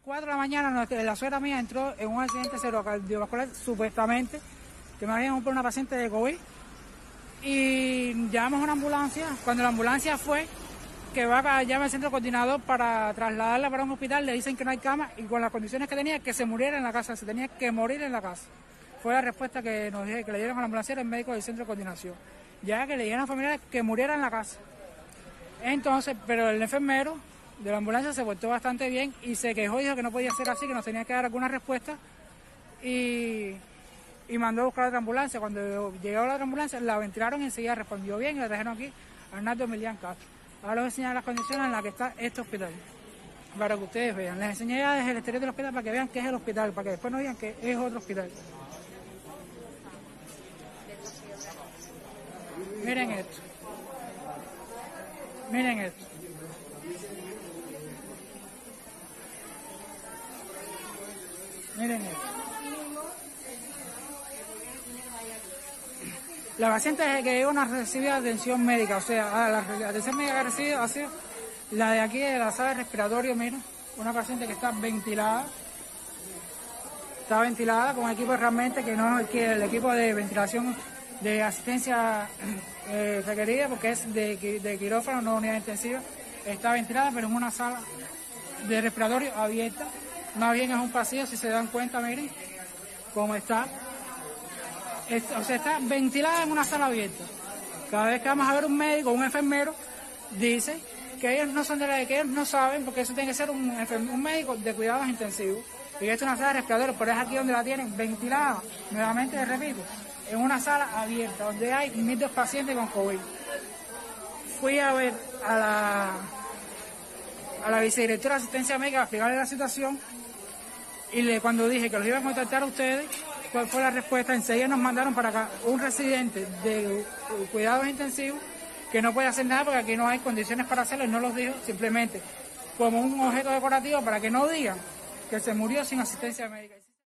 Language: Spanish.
4 de la mañana la suegra mía entró en un accidente cerebrovascular, supuestamente, que me habían por una paciente de COVID. Y llamamos a una ambulancia. Cuando la ambulancia fue, que va a llamar al centro coordinador para trasladarla para un hospital, le dicen que no hay cama y con las condiciones que tenía, que se muriera en la casa, se tenía que morir en la casa. Fue la respuesta que le dieron a la ambulancia el médico del centro de coordinación. Ya que le dijeron a familiares que muriera en la casa. Entonces, pero el enfermero de la ambulancia se portó bastante bien y se quejó, dijo que no podía ser así, que nos tenía que dar alguna respuesta y mandó a buscar otra ambulancia. Cuando llegó la otra ambulancia, la ventilaron y enseguida respondió bien y la trajeron aquí a Arnaldo Emilián Castro. Ahora les voy a enseñar las condiciones en las que está este hospital, para que ustedes vean. Les enseñé ya desde el exterior del hospital para que vean qué es el hospital, para que después no digan que es otro hospital. Miren esto. Miren esto. Miren esto. La paciente que llegó no ha recibido atención médica, o sea, la atención médica que ha recibido ha sido la de aquí de la sala de respiratorio, miren, una paciente que está ventilada con equipo realmente que no es el equipo de ventilación de asistencia requerida, porque es de quirófano, no unidad intensiva, está ventilada, pero en una sala de respiratorio abierta, más bien es un pasillo, si se dan cuenta, miren cómo está. O sea, está ventilada en una sala abierta. Cada vez que vamos a ver un médico o un enfermero, dice que ellos no son que ellos no saben, porque eso tiene que ser un médico de cuidados intensivos. Y esto es una sala de respiratorio, pero es aquí donde la tienen ventilada, nuevamente les repito, en una sala abierta, donde hay 1.002 pacientes con COVID. Fui a ver a la vicedirectora de asistencia médica a explicarle la situación, y cuando dije que los iba a contactar a ustedes, ¿cuál fue la respuesta? Enseguida nos mandaron para acá un residente de cuidados intensivos que no puede hacer nada porque aquí no hay condiciones para hacerlo, y no los dijo, simplemente como un objeto decorativo para que no digan que se murió sin asistencia médica.